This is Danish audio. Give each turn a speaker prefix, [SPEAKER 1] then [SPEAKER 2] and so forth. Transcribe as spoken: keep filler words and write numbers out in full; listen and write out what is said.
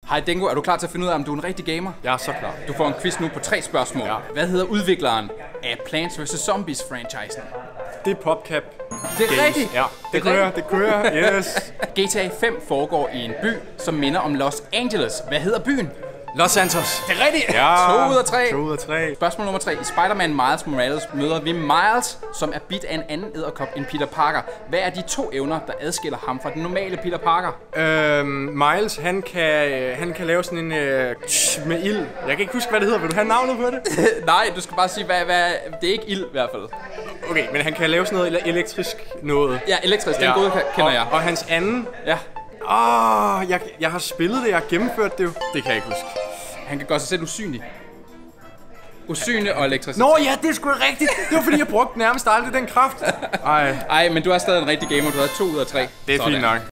[SPEAKER 1] Hej Dengo, er du klar til at finde ud af, om du er en rigtig gamer?
[SPEAKER 2] Jeg er så klar.
[SPEAKER 1] Du får en quiz nu på tre spørgsmål. Ja. Hvad hedder udvikleren af Plants versus. Zombies-franchisen?
[SPEAKER 2] Det er PopCap.
[SPEAKER 1] Det er
[SPEAKER 2] Games.
[SPEAKER 1] rigtigt.
[SPEAKER 2] Ja, det kører, det kører, yes.
[SPEAKER 1] G T A fem foregår i en by, som minder om Los Angeles. Hvad hedder byen?
[SPEAKER 2] Los Santos.
[SPEAKER 1] Det er rigtigt.
[SPEAKER 2] Ja,
[SPEAKER 1] to ud af tre.
[SPEAKER 2] to ud af tre.
[SPEAKER 1] Spørgsmål nummer tre. I Spider-Man Miles Morales møder vi Miles, som er bidt af en anden edderkop end Peter Parker. Hvad er de to evner, der adskiller ham fra den normale Peter Parker?
[SPEAKER 2] Øhm, Miles, han kan, han kan lave sådan en øh, med ild. Jeg kan ikke huske, hvad det hedder. Vil du have navnet på det?
[SPEAKER 1] Nej, du skal bare sige, hvad, hvad, det er ikke ild i hvert fald.
[SPEAKER 2] Okay, men han kan lave sådan noget elektrisk noget.
[SPEAKER 1] Ja, elektrisk. Den ja. gode kender
[SPEAKER 2] og,
[SPEAKER 1] jeg.
[SPEAKER 2] Og hans anden...
[SPEAKER 1] Ja.
[SPEAKER 2] Åh, oh, jeg, jeg har spillet det, jeg har gennemført det jo. Det kan jeg ikke huske.
[SPEAKER 1] Han kan gøre sig selv usynlig. Usynlig og elektrisk.
[SPEAKER 2] Nå ja, det er sgu rigtigt. Det var fordi, jeg brugte nærmest aldrig den kraft. Ej.
[SPEAKER 1] Ej, men du er stadig en rigtig gamer. Du har to ud af tre.
[SPEAKER 2] Det er fint nok.